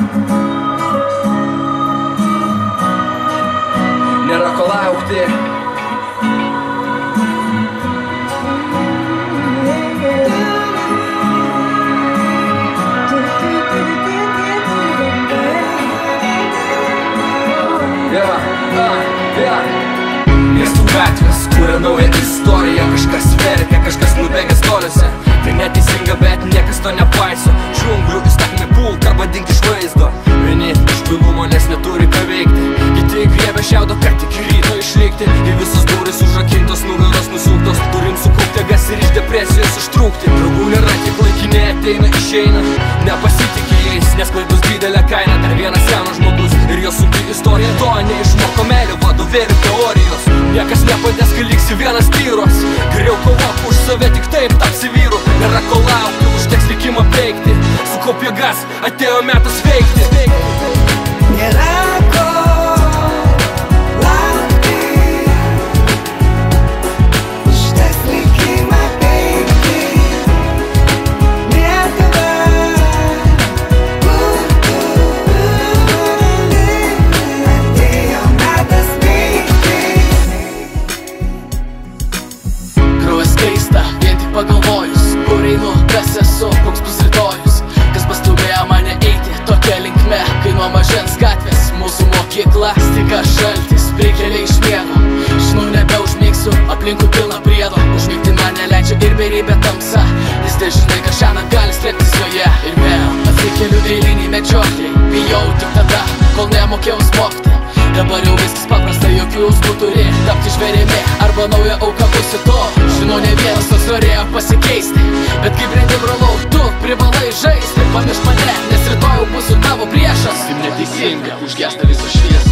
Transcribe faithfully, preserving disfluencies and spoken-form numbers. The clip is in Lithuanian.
Nėra ko laukti. Miestų gatvės kuria naują istoriją. Kažkas verkia, kažkas nubėgęs toliuose. Tai neteisinga, bet niekas to nepaiso. Džiunglių įstatymai pult arba dingti iš vaizdo. Vieni iš bailumo, nes neturi ką veikti. Kiti griebia šiaudo, kad tik ryto išlikti. Į visus durys užrakintos, nugaros nusiauktos. Turim sukaupti jėgas ir iš depresijos ištrūkti. Draugų nėra, tik laikiniai ateina, išeina. Nepasitikė jais, nes klaidos didelė kaina. Dar vienas senas žmogus ir jo sunki istorija. To neišmoko meilio vadovėlių teorijos. Niekas nepadės, kai liksi vienas tyros. Geriau kovok už save, tik taip tapsi vyru. Nėra ko laukti, užteks likimą peikti. Sukaup jėgas, atėjo metas veikti. Nėra ko laukti, užteks likimą peikti. Lietuva būtų, atėjo metas veikti. Kraujas keista, vien tik pagalvojus, kur einu, kas esu, koks bus rytojus. Kas pastūmėjo mane eiti tokia linkme, kai nuo mažens gatvės mūsų mokykla. Staiga šaltis, prikelia iš miego. Žinau, nebeužmigsiu, aplinkui pilna priedo. Užmigti mane leidžia ir beribė tamsa, nes nežinai, kad šiandien gali slėptis joje. Ir vėl atsikeliu eilinį medžioklį. Bijau tik tada, kol nemokėjau smogti. Dabar jau viskas paprasta, jokių jausmų turi tapti žvėrimi arba nauja auka būsi tu. Žinau, ne vienas toks norėjo pasikeisti, bet kaip brendi brolau, tu privalai žaisti. Pamiršk mane, nes rytoj jau būsiu tavo priešas. Kaip neteisinga, užgesta visos šviesas.